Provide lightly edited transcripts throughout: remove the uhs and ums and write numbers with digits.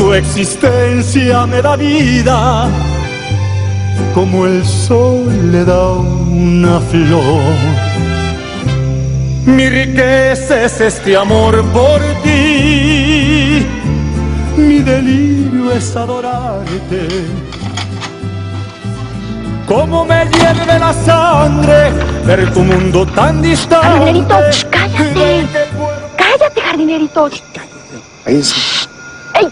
tu existencia me da vida, como el sol le da una flor. Mi riqueza es este amor por ti, mi delirio es adorarte. Cómo me hierve la sangre ver tu mundo tan distante. Jardinerito, cállate. Cállate, jardinerito. Ahí sí. ¡Ey!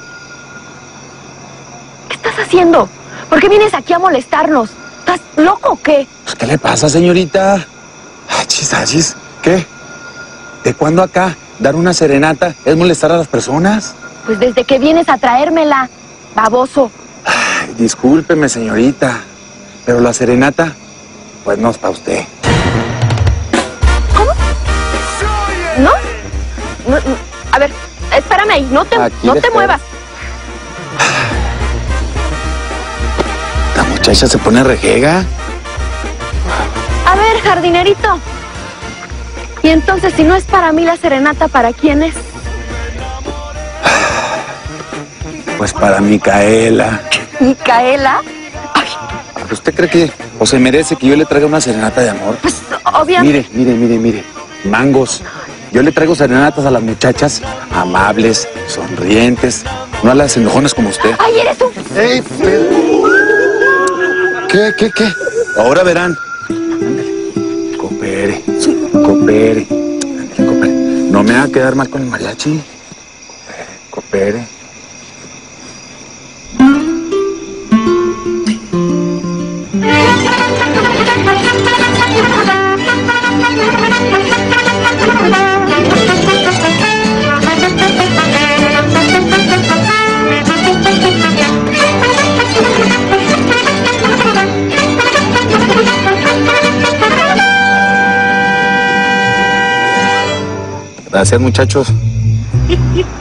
¿Qué estás haciendo? ¿Por qué vienes aquí a molestarnos? ¿Estás loco o qué? Pues, ¿qué le pasa, señorita? Achis, achis. ¿Qué? ¿De cuándo acá dar una serenata es molestar a las personas? Pues desde que vienes a traérmela, baboso. Ay, discúlpeme, señorita, pero la serenata, pues no es para usted. ¿Cómo? ¿No? A ver, espérame ahí, no te muevas. La muchacha se pone rejega. A ver, jardinerito. Y entonces, si no es para mí la serenata, ¿para quién es? Pues para Micaela. ¿Micaela? ¿Usted cree que o se merece que yo le traiga una serenata de amor? Pues, obviamente. Mire. Mangos. Yo le traigo serenatas a las muchachas amables, sonrientes, no a las enojonas como usted. ¡Ay, eres un... ¡Ey! ¿Qué? Ahora verán. Coopere. Ándale, coopere. No me va a quedar mal con el mariachi. Coopere. Gracias, muchachos.